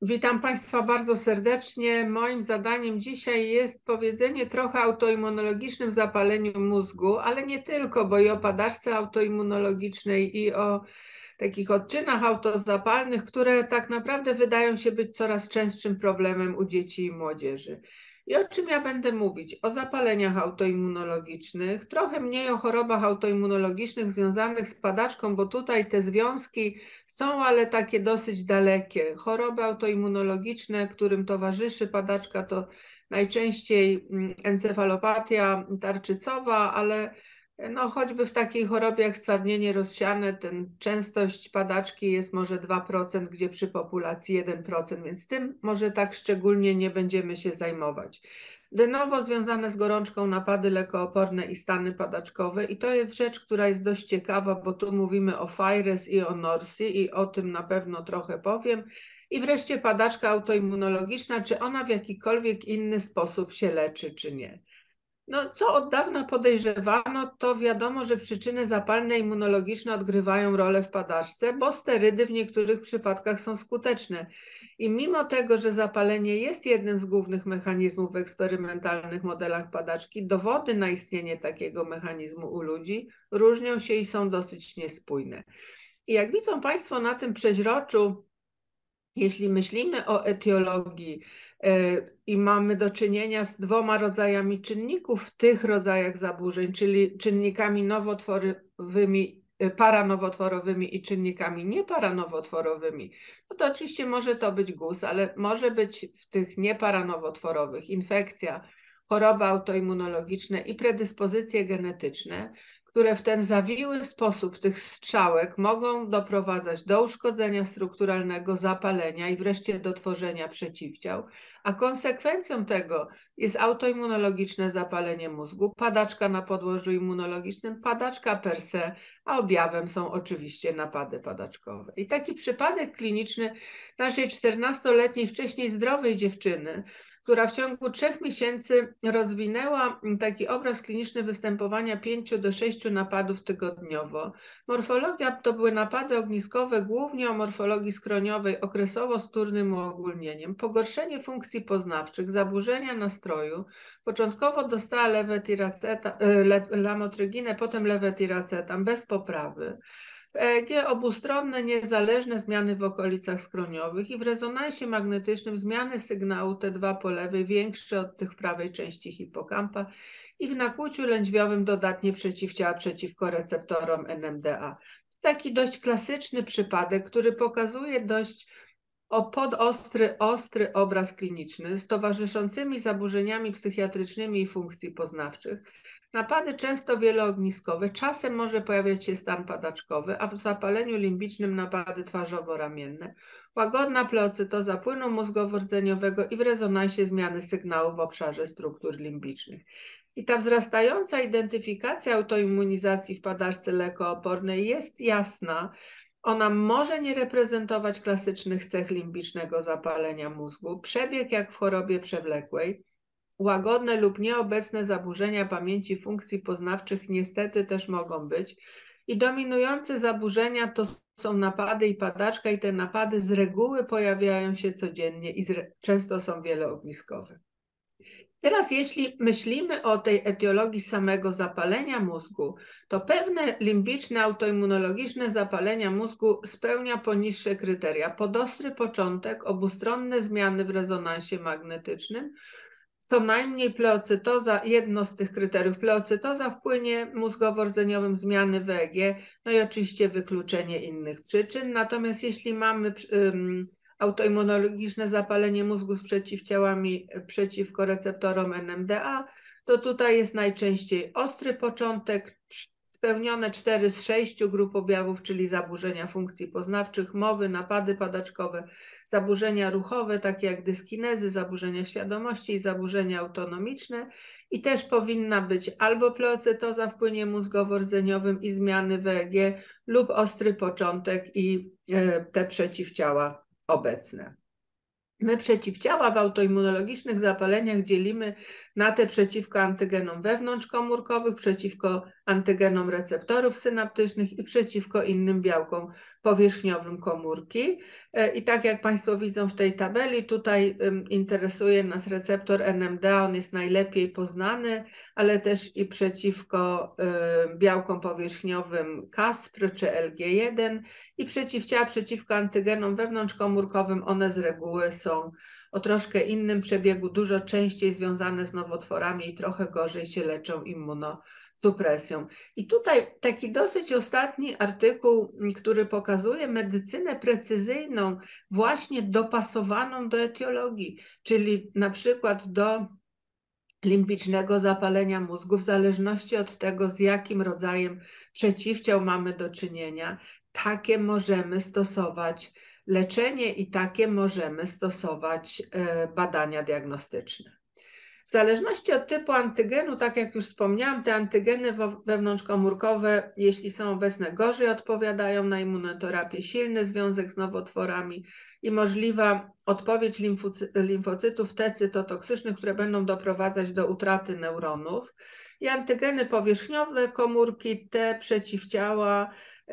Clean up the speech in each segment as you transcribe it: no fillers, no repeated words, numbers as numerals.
Witam Państwa bardzo serdecznie. Moim zadaniem dzisiaj jest powiedzenie trochę o autoimmunologicznym zapaleniu mózgu, ale nie tylko, bo i o padaczce autoimmunologicznej i o takich odczynach autozapalnych, które tak naprawdę wydają się być coraz częstszym problemem u dzieci i młodzieży. I o czym ja będę mówić? O zapaleniach autoimmunologicznych, trochę mniej o chorobach autoimmunologicznych związanych z padaczką, bo tutaj te związki są, ale takie dosyć dalekie. Choroby autoimmunologiczne, którym towarzyszy padaczka, to najczęściej encefalopatia tarczycowa, ale no, choćby w takiej chorobie jak stwardnienie rozsiane, częstość padaczki jest może 2%, gdzie przy populacji 1%, więc tym może tak szczególnie nie będziemy się zajmować. De novo związane z gorączką napady lekooporne i stany padaczkowe i to jest rzecz, która jest dość ciekawa, bo tu mówimy o FIRES i o NORSI i o tym na pewno trochę powiem. I wreszcie padaczka autoimmunologiczna, czy ona w jakikolwiek inny sposób się leczy, czy nie. No, co od dawna podejrzewano, to wiadomo, że przyczyny zapalne immunologiczne odgrywają rolę w padaczce, bo sterydy w niektórych przypadkach są skuteczne. I mimo tego, że zapalenie jest jednym z głównych mechanizmów w eksperymentalnych modelach padaczki, dowody na istnienie takiego mechanizmu u ludzi różnią się i są dosyć niespójne. I jak widzą Państwo na tym przeźroczu, jeśli myślimy o etiologii i mamy do czynienia z dwoma rodzajami czynników w tych rodzajach zaburzeń, czyli czynnikami nowotworowymi, paranowotworowymi i czynnikami nieparanowotworowymi, no to oczywiście może to być guz, ale może być w tych nieparanowotworowych infekcja, choroby autoimmunologiczne i predyspozycje genetyczne, które w ten zawiły sposób tych strzałek mogą doprowadzać do uszkodzenia strukturalnego, zapalenia i wreszcie do tworzenia przeciwciał, a konsekwencją tego jest autoimmunologiczne zapalenie mózgu, padaczka na podłożu immunologicznym, padaczka per se, a objawem są oczywiście napady padaczkowe. I taki przypadek kliniczny naszej 14-letniej, wcześniej zdrowej dziewczyny, która w ciągu 3 miesięcy rozwinęła taki obraz kliniczny występowania 5 do 6 napadów tygodniowo. Morfologia to były napady ogniskowe, głównie o morfologii skroniowej, okresowo z wtórnym uogólnieniem, pogorszenie funkcji poznawczych, zaburzenia nastroju. Początkowo dostała lamotryginę, potem lewetiracetam bez poprawy. W EEG obustronne, niezależne zmiany w okolicach skroniowych i w rezonansie magnetycznym zmiany sygnału T2 po lewej większe od tych w prawej części hipokampa i w nakłuciu lędźwiowym dodatnie przeciwciała przeciwko receptorom NMDA. Taki dość klasyczny przypadek, który pokazuje dość ostry obraz kliniczny z towarzyszącymi zaburzeniami psychiatrycznymi i funkcji poznawczych. Napady często wieloogniskowe, czasem może pojawiać się stan padaczkowy, a w zapaleniu limbicznym napady twarzowo-ramienne, łagodna pleocytoza płynu mózgowo-rdzeniowego i w rezonansie zmiany sygnału w obszarze struktur limbicznych. I ta wzrastająca identyfikacja autoimmunizacji w padaczce lekoopornej jest jasna. Ona może nie reprezentować klasycznych cech limbicznego zapalenia mózgu, przebieg jak w chorobie przewlekłej, łagodne lub nieobecne zaburzenia pamięci funkcji poznawczych niestety też mogą być i dominujące zaburzenia to są napady i padaczka i te napady z reguły pojawiają się codziennie i często są wieloogniskowe. Teraz jeśli myślimy o tej etiologii samego zapalenia mózgu, to pewne limbiczne autoimmunologiczne zapalenia mózgu spełnia poniższe kryteria. Podostry początek, obustronne zmiany w rezonansie magnetycznym, co najmniej pleocytoza, jedno z tych kryteriów, pleocytoza w płynie mózgowo-rdzeniowym, zmiany w EEG, no i oczywiście wykluczenie innych przyczyn. Natomiast jeśli mamy autoimmunologiczne zapalenie mózgu z przeciwciałami przeciwko receptorom NMDA, to tutaj jest najczęściej ostry początek, spełnione 4 z 6 grup objawów, czyli zaburzenia funkcji poznawczych, mowy, napady padaczkowe, zaburzenia ruchowe, takie jak dyskinezy, zaburzenia świadomości i zaburzenia autonomiczne. I też powinna być albo pleocytoza w płynie mózgowo-rdzeniowym i zmiany w EEG lub ostry początek i te przeciwciała obecne. My przeciwciała w autoimmunologicznych zapaleniach dzielimy na te przeciwko antygenom wewnątrzkomórkowych, przeciwko antygenom receptorów synaptycznych i przeciwko innym białkom powierzchniowym komórki. I tak jak Państwo widzą w tej tabeli, tutaj interesuje nas receptor NMDA, on jest najlepiej poznany, ale też i przeciwko białkom powierzchniowym CASPR czy LG1 i przeciwciała przeciwko antygenom wewnątrzkomórkowym, one z reguły są o troszkę innym przebiegu, dużo częściej związane z nowotworami i trochę gorzej się leczą immunosupresją. I tutaj taki dosyć ostatni artykuł, który pokazuje medycynę precyzyjną, właśnie dopasowaną do etiologii, czyli na przykład do limbicznego zapalenia mózgu, w zależności od tego, z jakim rodzajem przeciwciał mamy do czynienia, takie możemy stosować leczenie i takie możemy stosować badania diagnostyczne. W zależności od typu antygenu, tak jak już wspomniałam, te antygeny wewnątrzkomórkowe, jeśli są obecne, gorzej odpowiadają na immunoterapię, silny związek z nowotworami i możliwa odpowiedź limfocytów T cytotoksycznych, które będą doprowadzać do utraty neuronów. I antygeny powierzchniowe komórki, te przeciwciała,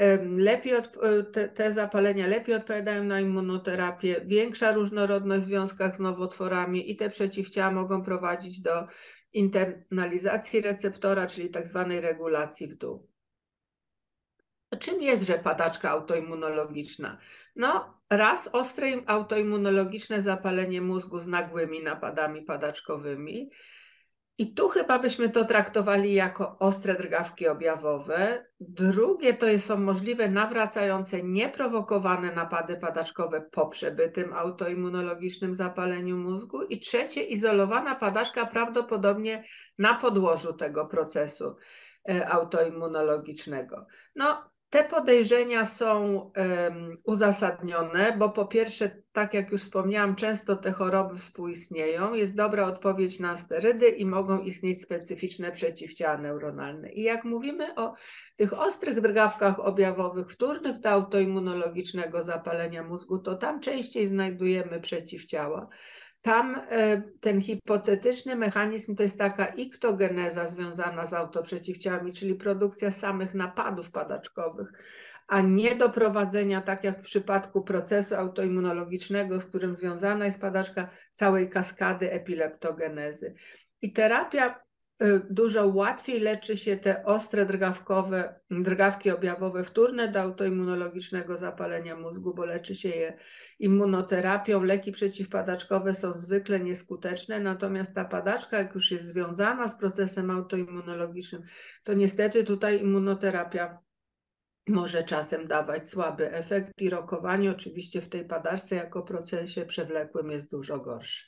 te zapalenia lepiej odpowiadają na immunoterapię, większa różnorodność w związkach z nowotworami i te przeciwciała mogą prowadzić do internalizacji receptora, czyli tak zwanej regulacji w dół. Czym jest padaczka autoimmunologiczna? No, raz ostre autoimmunologiczne zapalenie mózgu z nagłymi napadami padaczkowymi. I tu chyba byśmy to traktowali jako ostre drgawki objawowe. Drugie to są możliwe nawracające, nieprowokowane napady padaczkowe po przebytym autoimmunologicznym zapaleniu mózgu. I trzecie, izolowana padaczka prawdopodobnie na podłożu tego procesu autoimmunologicznego. No, te podejrzenia są uzasadnione, bo po pierwsze, tak jak już wspomniałam, często te choroby współistnieją, jest dobra odpowiedź na sterydy i mogą istnieć specyficzne przeciwciała neuronalne. I jak mówimy o tych ostrych drgawkach objawowych wtórnych do autoimmunologicznego zapalenia mózgu, to tam częściej znajdujemy przeciwciała. Tam ten hipotetyczny mechanizm to jest taka iktogeneza związana z autoprzeciwciałami, czyli produkcja samych napadów padaczkowych, a nie doprowadzenia, tak jak w przypadku procesu autoimmunologicznego, z którym związana jest padaczka, całej kaskady epileptogenezy. I terapia dużo łatwiej leczy się te ostre drgawki objawowe wtórne do autoimmunologicznego zapalenia mózgu, bo leczy się je immunoterapią. Leki przeciwpadaczkowe są zwykle nieskuteczne, natomiast ta padaczka, jak już jest związana z procesem autoimmunologicznym, to niestety tutaj immunoterapia może czasem dawać słaby efekt i rokowanie oczywiście w tej padaczce jako procesie przewlekłym jest dużo gorsze.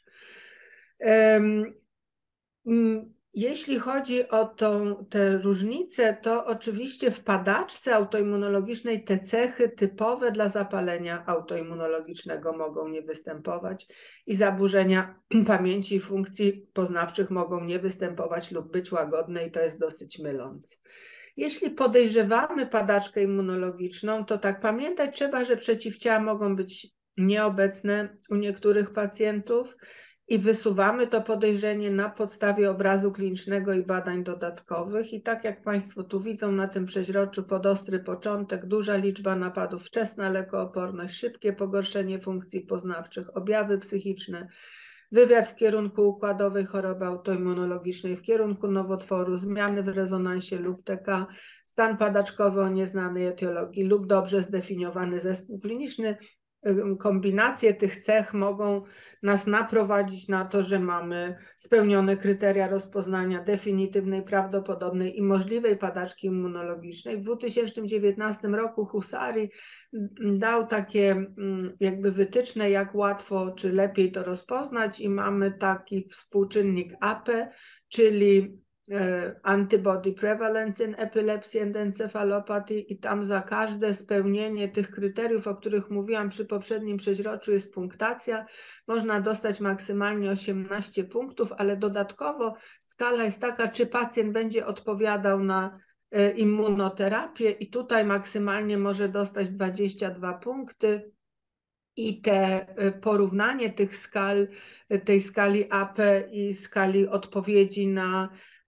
Jeśli chodzi o te różnice, to oczywiście w padaczce autoimmunologicznej te cechy typowe dla zapalenia autoimmunologicznego mogą nie występować i zaburzenia pamięci i funkcji poznawczych mogą nie występować lub być łagodne i to jest dosyć mylące. Jeśli podejrzewamy padaczkę immunologiczną, to tak pamiętać trzeba, że przeciwciała mogą być nieobecne u niektórych pacjentów, i wysuwamy to podejrzenie na podstawie obrazu klinicznego i badań dodatkowych. I tak jak Państwo tu widzą na tym przeźroczu, podostry początek, duża liczba napadów, wczesna lekooporność, szybkie pogorszenie funkcji poznawczych, objawy psychiczne, wywiad w kierunku układowej choroby autoimmunologicznej, w kierunku nowotworu, zmiany w rezonansie lub TK, stan padaczkowy o nieznanej etiologii lub dobrze zdefiniowany zespół kliniczny. Kombinacje tych cech mogą nas naprowadzić na to, że mamy spełnione kryteria rozpoznania definitywnej, prawdopodobnej i możliwej padaczki immunologicznej. W 2019 roku Husari dał takie jakby wytyczne, jak łatwo czy lepiej to rozpoznać i mamy taki współczynnik APE, czyli Antibody Prevalence in Epilepsy and Encephalopathy i tam za każde spełnienie tych kryteriów, o których mówiłam przy poprzednim przeźroczu, jest punktacja. Można dostać maksymalnie 18 punktów, ale dodatkowo skala jest taka, czy pacjent będzie odpowiadał na immunoterapię i tutaj maksymalnie może dostać 22 punkty. I te porównanie tych skal, tej skali AP i skali odpowiedzi na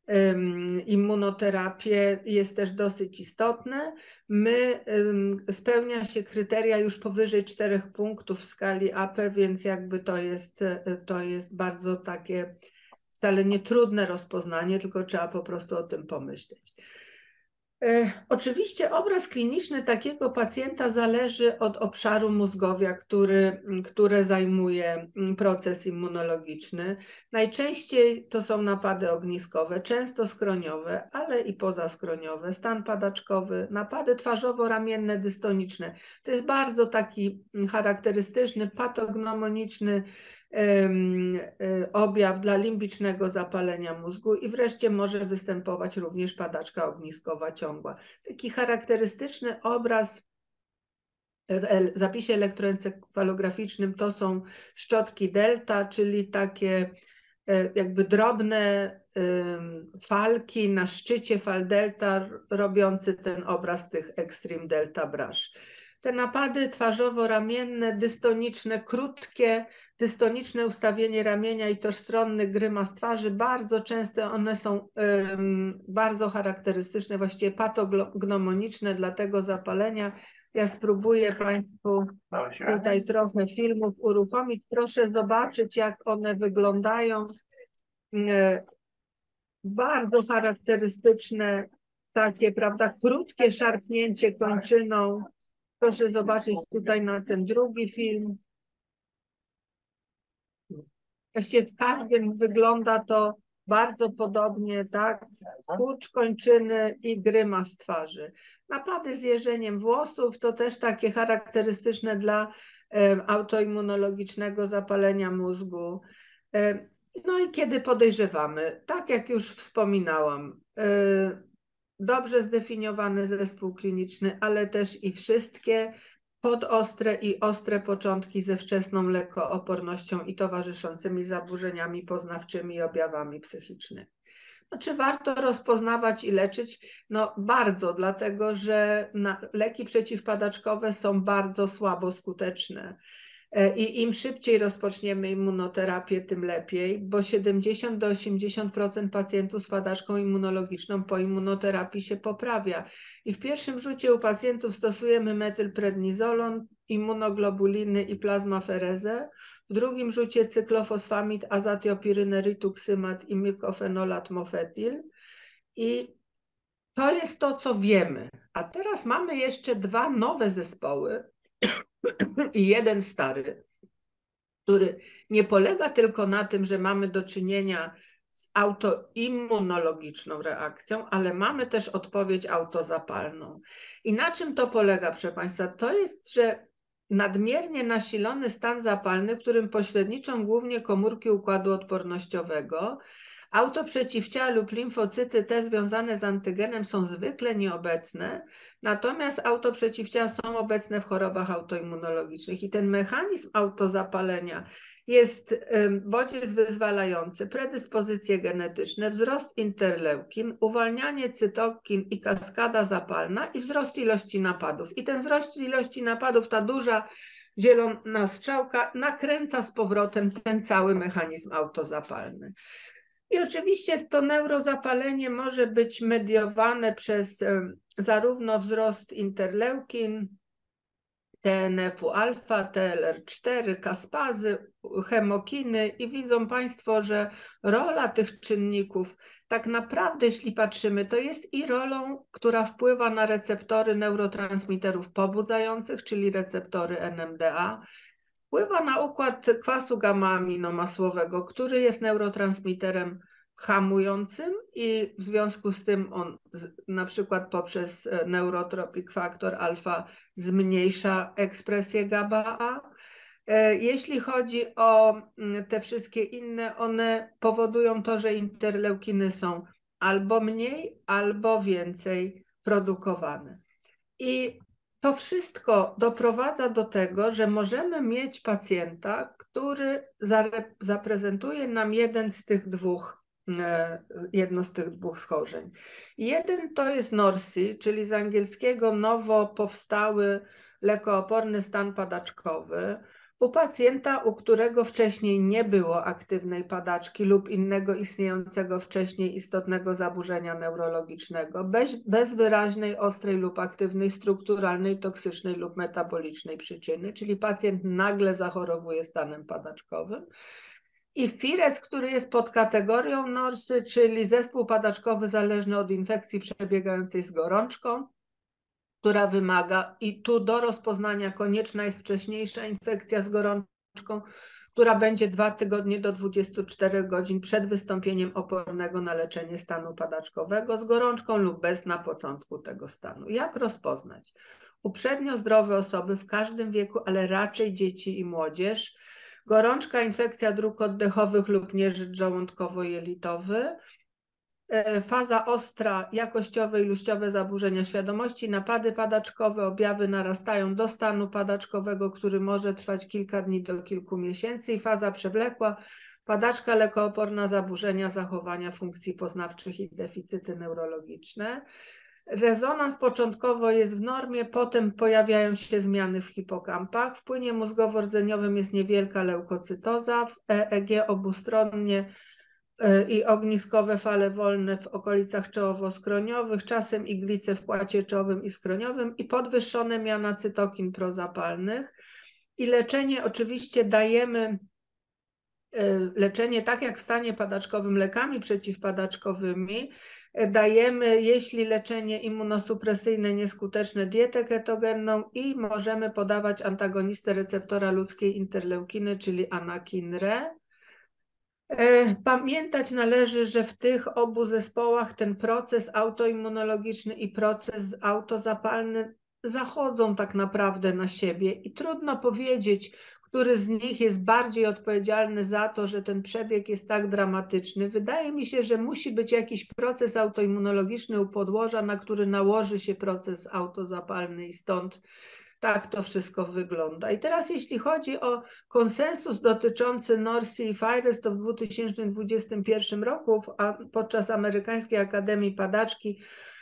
immunoterapię jest też dosyć istotne. Spełnia się kryteria już powyżej 4 punktów w skali AP, więc jakby to jest bardzo takie wcale nie trudne rozpoznanie, tylko trzeba po prostu o tym pomyśleć. Oczywiście obraz kliniczny takiego pacjenta zależy od obszaru mózgowia, które zajmuje proces immunologiczny. Najczęściej to są napady ogniskowe, często skroniowe, ale i pozaskroniowe, stan padaczkowy, napady twarzowo-ramienne dystoniczne. To jest bardzo taki charakterystyczny, patognomoniczny objaw dla limbicznego zapalenia mózgu i wreszcie może występować również padaczka ogniskowa ciągła. Taki charakterystyczny obraz w zapisie elektroencefalograficznym to są szczotki delta, czyli takie jakby drobne falki na szczycie fal delta robiący ten obraz tych extreme delta brush. Te napady twarzowo-ramienne, dystoniczne, krótkie, dystoniczne ustawienie ramienia i tożstronny grymas twarzy, bardzo często one są bardzo charakterystyczne, właściwie patognomoniczne dla tego zapalenia. Ja spróbuję Państwu tutaj trochę filmów uruchomić. Proszę zobaczyć, jak one wyglądają. Bardzo charakterystyczne, takie, prawda, krótkie szarpnięcie kończyną. Proszę zobaczyć tutaj na ten drugi film. Właściwie w każdym wygląda to bardzo podobnie, tak? Skurcz kończyny i grymas twarzy. Napady z jeżeniem włosów to też takie charakterystyczne dla autoimmunologicznego zapalenia mózgu. No i kiedy podejrzewamy, tak jak już wspominałam, dobrze zdefiniowany zespół kliniczny, ale też i wszystkie podostre i ostre początki ze wczesną lekoopornością i towarzyszącymi zaburzeniami poznawczymi i objawami psychicznymi. No, czy warto rozpoznawać i leczyć? No bardzo, dlatego że leki przeciwpadaczkowe są bardzo słabo skuteczne. I im szybciej rozpoczniemy immunoterapię, tym lepiej, bo 70 do 80% pacjentów z padaczką immunologiczną po immunoterapii się poprawia. I w pierwszym rzucie u pacjentów stosujemy metylprednizolon, immunoglobuliny i plazmaferezę. W drugim rzucie cyklofosfamid, azatiopirynę, rituximab i mykofenolat mofetil. I to jest to, co wiemy. A teraz mamy jeszcze 2 nowe zespoły i jeden stary, który nie polega tylko na tym, że mamy do czynienia z autoimmunologiczną reakcją, ale mamy też odpowiedź autozapalną. I na czym to polega, proszę Państwa? To jest, że nadmiernie nasilony stan zapalny, w którym pośredniczą głównie komórki układu odpornościowego, autoprzeciwciała lub limfocyty te związane z antygenem są zwykle nieobecne, natomiast autoprzeciwciała są obecne w chorobach autoimmunologicznych i ten mechanizm autozapalenia jest bodziec wyzwalający, predyspozycje genetyczne, wzrost interleukin, uwalnianie cytokin i kaskada zapalna i wzrost ilości napadów. I ten wzrost ilości napadów, ta duża zielona strzałka nakręca z powrotem ten cały mechanizm autozapalny. I oczywiście to neurozapalenie może być mediowane przez zarówno wzrost interleukin, TNF-alfa, TLR4, kaspazy, chemokiny i widzą Państwo, że rola tych czynników tak naprawdę, jeśli patrzymy, to jest i rolą, która wpływa na receptory neurotransmiterów pobudzających, czyli receptory NMDA, wpływa na układ kwasu gamma-aminomasłowego, który jest neurotransmiterem hamującym i w związku z tym on na przykład poprzez neurotropic factor alfa zmniejsza ekspresję GABA-A. Jeśli chodzi o te wszystkie inne, one powodują to, że interleukiny są albo mniej, albo więcej produkowane. I to wszystko doprowadza do tego, że możemy mieć pacjenta, który zaprezentuje nam jedno z tych dwóch schorzeń. Jeden to jest NORSI, czyli z angielskiego nowo powstały lekooporny stan padaczkowy. U pacjenta, u którego wcześniej nie było aktywnej padaczki lub innego istniejącego wcześniej istotnego zaburzenia neurologicznego, bez wyraźnej, ostrej lub aktywnej, strukturalnej, toksycznej lub metabolicznej przyczyny, czyli pacjent nagle zachorowuje stanem padaczkowym. I FIRES, który jest pod kategorią NORSY, czyli zespół padaczkowy zależny od infekcji przebiegającej z gorączką, która wymaga, i tu do rozpoznania konieczna jest wcześniejsza infekcja z gorączką, która będzie 2 tygodnie do 24 godzin przed wystąpieniem opornego na leczenie stanu padaczkowego z gorączką lub bez na początku tego stanu. Jak rozpoznać? Uprzednio zdrowe osoby w każdym wieku, ale raczej dzieci i młodzież, gorączka, infekcja dróg oddechowych lub nieżyt żołądkowo-jelitowy, faza ostra, jakościowe, ilościowe zaburzenia świadomości, napady padaczkowe, objawy narastają do stanu padaczkowego, który może trwać kilka dni do kilku miesięcy, i faza przewlekła, padaczka lekooporna, zaburzenia zachowania funkcji poznawczych i deficyty neurologiczne. Rezonans początkowo jest w normie, potem pojawiają się zmiany w hipokampach. W płynie mózgowo-rdzeniowym jest niewielka leukocytoza, w EEG obustronnie i ogniskowe fale wolne w okolicach czołowo-skroniowych, czasem iglice w płacie czołowym i skroniowym i podwyższone miana cytokin prozapalnych. I leczenie oczywiście dajemy, leczenie tak jak w stanie padaczkowym lekami przeciwpadaczkowymi, dajemy, jeśli leczenie immunosupresyjne nieskuteczne, dietę ketogenną i możemy podawać antagonistę receptora ludzkiej interleukiny, czyli anakinrę. Pamiętać należy, że w tych obu zespołach ten proces autoimmunologiczny i proces autozapalny zachodzą tak naprawdę na siebie i trudno powiedzieć, który z nich jest bardziej odpowiedzialny za to, że ten przebieg jest tak dramatyczny. Wydaje mi się, że musi być jakiś proces autoimmunologiczny u podłoża, na który nałoży się proces autozapalny i stąd tak to wszystko wygląda. I teraz jeśli chodzi o konsensus dotyczący NORSI i FIRES, to w 2021 roku podczas Amerykańskiej Akademii Padaczki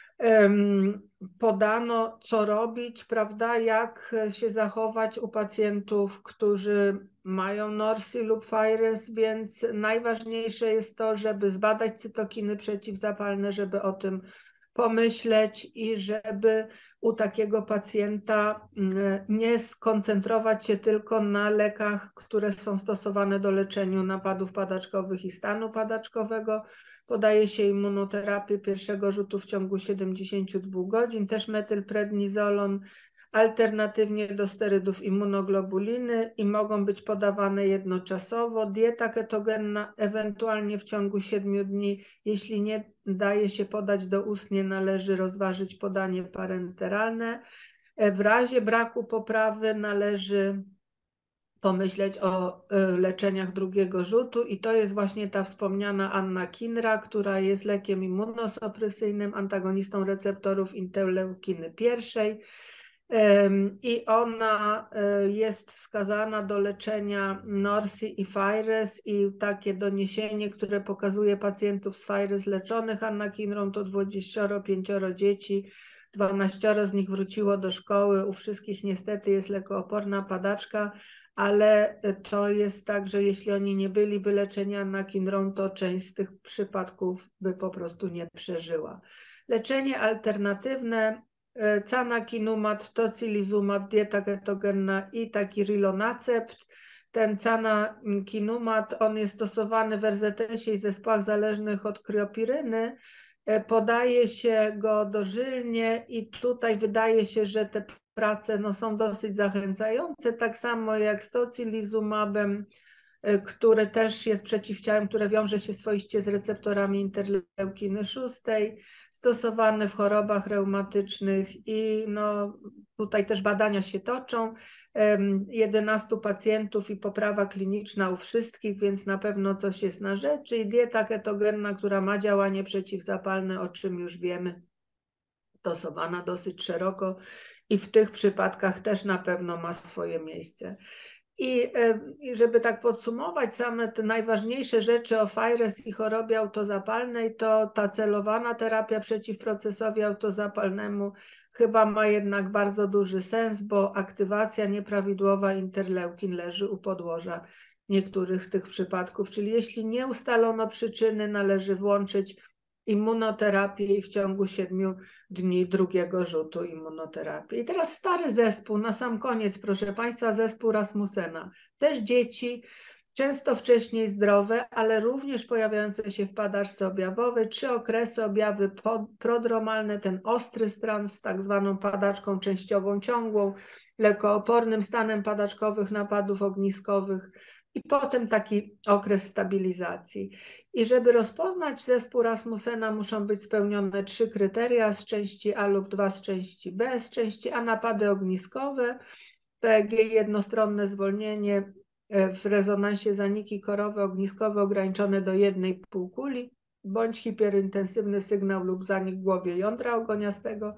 podano, co robić, prawda, jak się zachować u pacjentów, którzy mają NORSI lub FIRES, więc najważniejsze jest to, żeby zbadać cytokiny przeciwzapalne, żeby o tym pomyśleć i żeby u takiego pacjenta nie skoncentrować się tylko na lekach, które są stosowane do leczenia napadów padaczkowych i stanu padaczkowego. Podaje się immunoterapię pierwszego rzutu w ciągu 72 godzin, też metylprednizolon, alternatywnie do sterydów immunoglobuliny i mogą być podawane jednoczasowo. Dieta ketogenna ewentualnie w ciągu 7 dni. Jeśli nie daje się podać doustnie, należy rozważyć podanie parenteralne. W razie braku poprawy należy pomyśleć o leczeniach drugiego rzutu i to jest właśnie ta wspomniana anakinra, która jest lekiem immunosupresyjnym, antagonistą receptorów interleukiny pierwszej. I ona jest wskazana do leczenia NORSI i FIRES i takie doniesienie, które pokazuje pacjentów z FIRES leczonych anakinrą, to 25 dzieci, 12 z nich wróciło do szkoły, u wszystkich niestety jest lekooporna padaczka, ale to jest tak, że jeśli oni nie byliby leczeni anakinrą, to część z tych przypadków by po prostu nie przeżyła. Leczenie alternatywne: canakinumab, tocilizumab, dieta ketogenna i taki rilonacept. Ten canakinumab, on jest stosowany w RZS-ie i zespołach zależnych od kriopiryny. Podaje się go dożylnie i tutaj wydaje się, że te prace są dosyć zachęcające, tak samo jak z tocilizumabem, który też jest przeciwciałem, które wiąże się swoiście z receptorami interleukiny 6, stosowany w chorobach reumatycznych i tutaj też badania się toczą. 11 pacjentów i poprawa kliniczna u wszystkich, więc na pewno coś jest na rzeczy. I dieta ketogenna, która ma działanie przeciwzapalne, o czym już wiemy, stosowana dosyć szeroko i w tych przypadkach też na pewno ma swoje miejsce. I żeby tak podsumować same te najważniejsze rzeczy o FIRES i chorobie autozapalnej, to ta celowana terapia przeciw procesowi autozapalnemu chyba ma jednak bardzo duży sens, bo aktywacja nieprawidłowa interleukin leży u podłoża niektórych z tych przypadków. Czyli jeśli nie ustalono przyczyny, należy włączyć immunoterapię i w ciągu 7 dni drugiego rzutu immunoterapii. I teraz stary zespół, na sam koniec, proszę Państwa, zespół Rasmussena. Też dzieci, często wcześniej zdrowe, ale również pojawiające się w padaczce objawowej, 3 okresy, objawy prodromalne, ten ostry stan z tak zwaną padaczką częściową ciągłą, lekoopornym stanem padaczkowych napadów ogniskowych i potem taki okres stabilizacji. I żeby rozpoznać zespół Rasmussena, muszą być spełnione 3 kryteria z części A lub 2 z części B. Z części A napady ogniskowe, PEG jednostronne zwolnienie w rezonansie zaniki korowe ogniskowe ograniczone do 1,5 kuli, bądź hiperintensywny sygnał lub zanik w głowie jądra ogoniastego.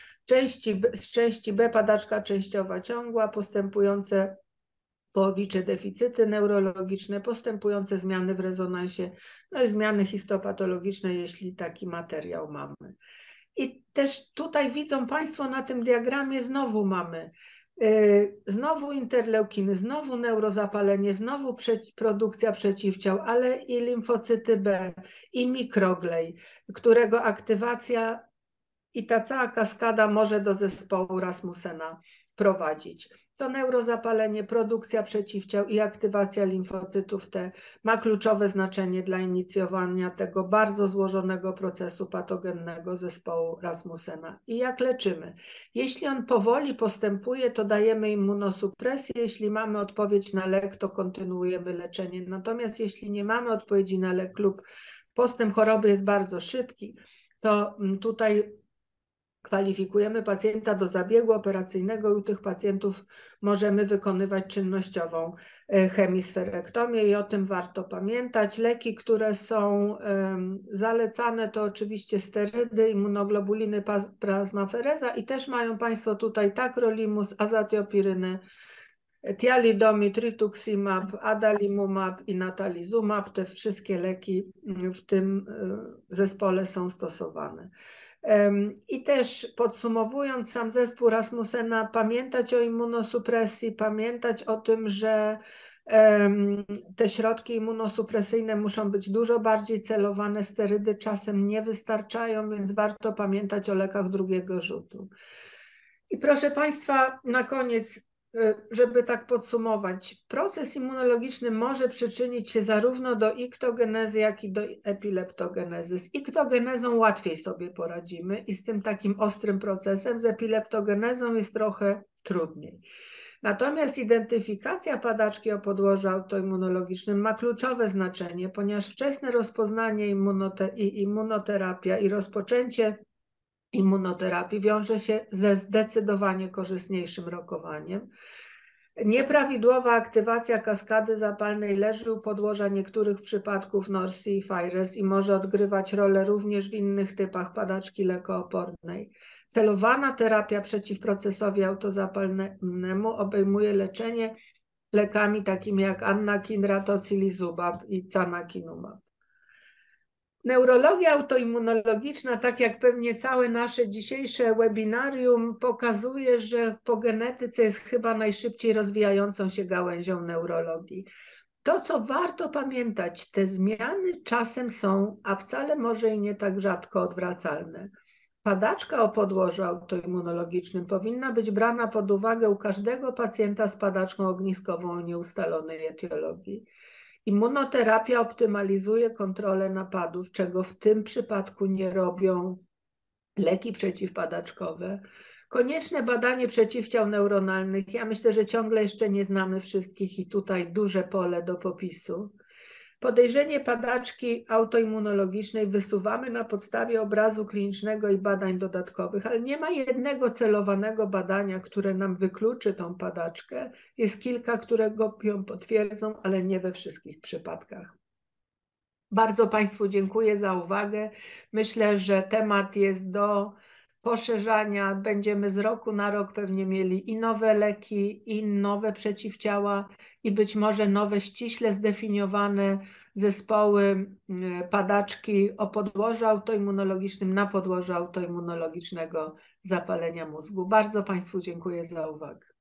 Z części B padaczka częściowa ciągła, postępujące połowicze deficyty neurologiczne, postępujące zmiany w rezonansie, no i zmiany histopatologiczne, jeśli taki materiał mamy. I też tutaj widzą Państwo na tym diagramie znowu mamy znowu interleukiny, znowu neurozapalenie, znowu produkcja przeciwciał, ale i limfocyty B, i mikroglej, którego aktywacja i ta cała kaskada może do zespołu Rasmussena prowadzić. To neurozapalenie, produkcja przeciwciał i aktywacja limfocytów T ma kluczowe znaczenie dla inicjowania tego bardzo złożonego procesu patogennego zespołu Rasmussena. I jak leczymy? Jeśli on powoli postępuje, to dajemy immunosupresję. Jeśli mamy odpowiedź na lek, to kontynuujemy leczenie. Natomiast jeśli nie mamy odpowiedzi na lek lub postęp choroby jest bardzo szybki, to tutaj kwalifikujemy pacjenta do zabiegu operacyjnego i u tych pacjentów możemy wykonywać czynnościową hemisferektomię i o tym warto pamiętać. Leki, które są zalecane, to oczywiście sterydy, immunoglobuliny, plasmafereza i też mają Państwo tutaj tacrolimus, azatiopirynę, tialidomid, rituximab, adalimumab i natalizumab. Te wszystkie leki w tym zespole są stosowane. I też podsumowując sam zespół Rasmussena, pamiętać o immunosupresji, pamiętać o tym, że te środki immunosupresyjne muszą być dużo bardziej celowane, sterydy czasem nie wystarczają, więc warto pamiętać o lekach drugiego rzutu. I proszę Państwa, na koniec, żeby tak podsumować, proces immunologiczny może przyczynić się zarówno do iktogenezy, jak i do epileptogenezy. Z iktogenezą łatwiej sobie poradzimy i z tym takim ostrym procesem, z epileptogenezą jest trochę trudniej. Natomiast identyfikacja padaczki o podłożu autoimmunologicznym ma kluczowe znaczenie, ponieważ wczesne rozpoznanie i immunoterapia i rozpoczęcie immunoterapii wiąże się ze zdecydowanie korzystniejszym rokowaniem. Nieprawidłowa aktywacja kaskady zapalnej leży u podłoża niektórych przypadków NORSI i FIRES i może odgrywać rolę również w innych typach padaczki lekoopornej. Celowana terapia przeciwprocesowi autozapalnemu obejmuje leczenie lekami takimi jak anakinra, tocilizumab i canakinumab. Neurologia autoimmunologiczna, tak jak pewnie całe nasze dzisiejsze webinarium, pokazuje, że po genetyce jest chyba najszybciej rozwijającą się gałęzią neurologii. To, co warto pamiętać, te zmiany czasem są, a wcale może i nie tak rzadko odwracalne. Padaczka o podłożu autoimmunologicznym powinna być brana pod uwagę u każdego pacjenta z padaczką ogniskową o nieustalonej etiologii. Immunoterapia optymalizuje kontrolę napadów, czego w tym przypadku nie robią leki przeciwpadaczkowe. Konieczne badanie przeciwciał neuronalnych. Ja myślę, że ciągle jeszcze nie znamy wszystkich i tutaj duże pole do popisu. Podejrzenie padaczki autoimmunologicznej wysuwamy na podstawie obrazu klinicznego i badań dodatkowych, ale nie ma jednego celowanego badania, które nam wykluczy tą padaczkę. Jest kilka, które ją potwierdzą, ale nie we wszystkich przypadkach. Bardzo Państwu dziękuję za uwagę. Myślę, że temat jest do poszerzania. Będziemy z roku na rok pewnie mieli i nowe leki, i nowe przeciwciała, i być może nowe, ściśle zdefiniowane zespoły, padaczki o podłożu autoimmunologicznym na podłożu autoimmunologicznego zapalenia mózgu. Bardzo Państwu dziękuję za uwagę.